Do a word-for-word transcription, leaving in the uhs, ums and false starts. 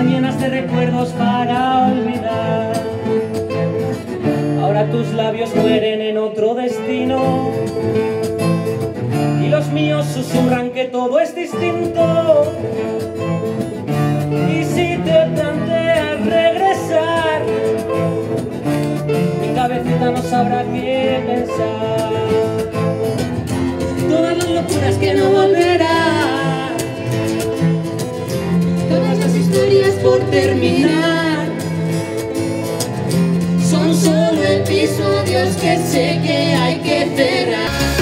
están llenas de recuerdos para olvidar. Ahora tus labios mueren en otro destino y los míos susurran que todo es distinto. Y si te planteas regresar, mi cabecita no sabrá qué pensar. Todas las locuras que no volverán, todas las historias por terminar, son solo episodios que sé que hay que cerrar.